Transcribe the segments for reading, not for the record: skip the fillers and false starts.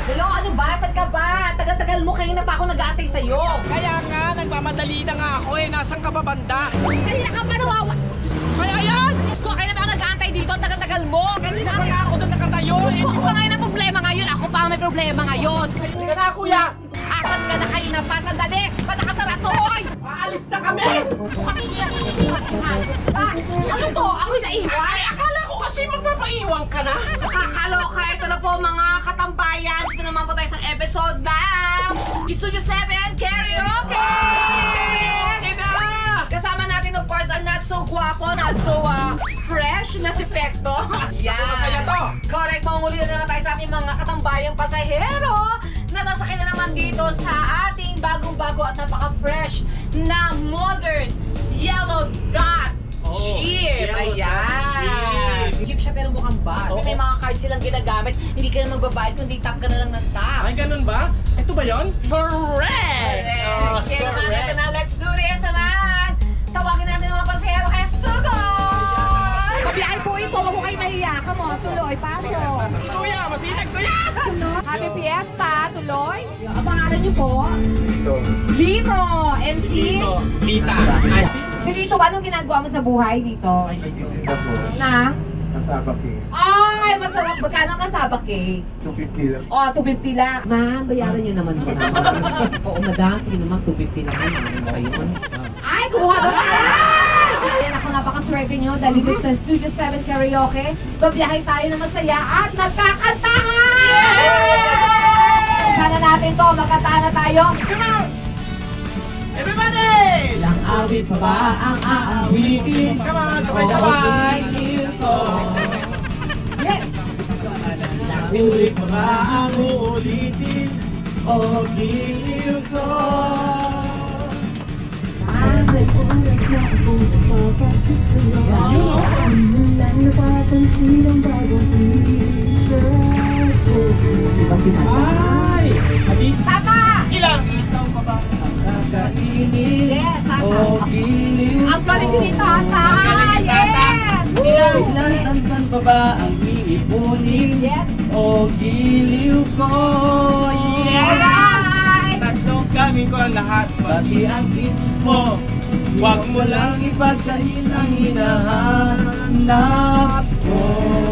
Hello, ano ba? Saan ka ba? Tagal-tagal mo, kanina pa ako nag-aantay sa'yo. Kaya nga, nagmamadali na nga ako eh. Nasaan ka ba banda? Kanina ka pa nawawa. Kaya yan! Kung kanina pa ako nag-aantay dito, tagal-tagal mo. Kanina pa nga ako doon nakatayo eh. Ako pa ngayon ang problema ngayon. Ako pa ang may problema ngayon. Hindi na kuya! Apat ka na kanina pa. Sandali! Ba't nakasara to? Hoy! Aalis na kami! Ano to? Ako'y naiwan? Ay, akala ko kasi magpapaiwan ka na. Nakakaloka. Ito na po mga katambayan. Dito naman po tayo sa episode ng Studio 7 Karaoke! Okay na! Kasama natin of course ang not so guwapo, not so fresh na si Pekto. Yan. Masaya to. Correct. Manguli na naman tayo sa ating mga katambayang pasahero na nasakay na naman dito sa ating bagong-bago at napaka-fresh na modern yellow dot jeep. Ayan. Jeep siya pero mukhang bus. May mga cards silang ginagamit. Hindi ka na magbabayad kundi tap ka na lang ng tap. Ay, ganun ba? Ito ba yun? Correct! Kaya naman natin na let's do this naman. Tawagin natin ang mga pasahero kaya sugod! Pabiyahe po ito. Huwag mo kayo mahiya. Come on, tuloy. Pasok. Kuya, masinag kuya! Happy Fiesta. Tuloy. Ang pangalan niyo po? Ito. Lito. And si? Lita. Si Lito ba anong ginagawa mo sa buhay dito? Ito po. Na? Kasama kay Ay, masarap. Magkano ang kasaba cake? 250 lang. Oh, 250 lang. Ma'am, bayaran niyo naman ko naman. Oo, madam. Sige naman, 250 lang. Ayun. Ay, kumuha na tayo! Ayan ako, napakaswerte nyo dahil dito sa Studio 7 Karaoke. Babiyahe tayo na masaya at nagkakantahan! Sana natin to, magkantahan na tayo. Come on! Everybody! Ilang awit pa ba ang aawitin? Come on, sabay-sabay! Yeah! Ulit pa ba ang uulitin? O giliw ko? Ay, oras na ako napapakit sa'yo. Ano lang napapansin ang bagong t-shirt ko. Kasi Ay! Habit! Tama! Ilang isaw pa ba ang kakainin? Yes, tama. O giliw ko? Ang galing ni Tata! Ang galing ni Tata! Yes! Ilang tansan pa ba ang iipunin? Yes! O giliw ko? Alright! Tatlong kami ko ang lahat, pati ang isis mo. Huwag mo lang ipagdahin ang hinahanap ko.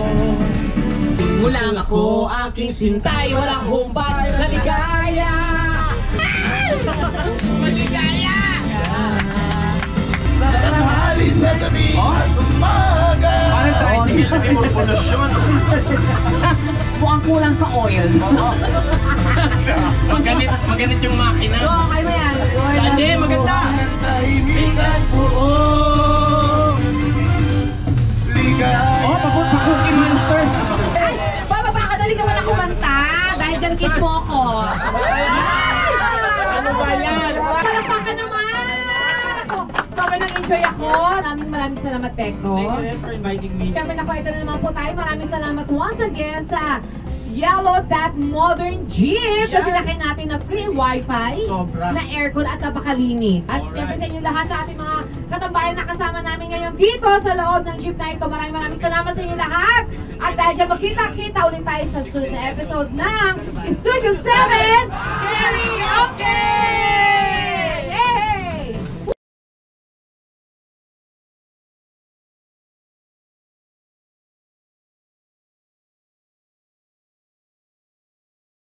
Mo lang ako, aking sintay, walang humpay, naligaya! Maligaya! Sa tanghali, sa gabi, at umaga. Parang tricycle, may pollution. Mukhang kulang sa oil. Maganit yung makina. Oo, kayo mo yan. Hindi, maganda. Tahimik at buong ligaya. Oh, pakookie monster. Ay, bababa ka, dali ka man ako kumanta. Dahil dyan kiss mo ako. Ano ba yan? Palakpakan naman! Ako, sobrang nag-enjoy ako. Maraming salamat, Pekto. Thank you for inviting me. Siyempre nakwento na naman po tayo. Maraming salamat once again sa Yellow That Modern Jeep. Kasi Yan. nakay natin na free wifi, Sobra. na aircon at napakalinis. At Alright. siyempre sa inyo lahat, sa ating mga katambayan na kasama namin ngayon dito sa loob ng jeep na ito. Maraming salamat sa inyo lahat. At dahil dyan magkita-kita ulit tayo sa susunod na episode ng Studio 7 Karaoke!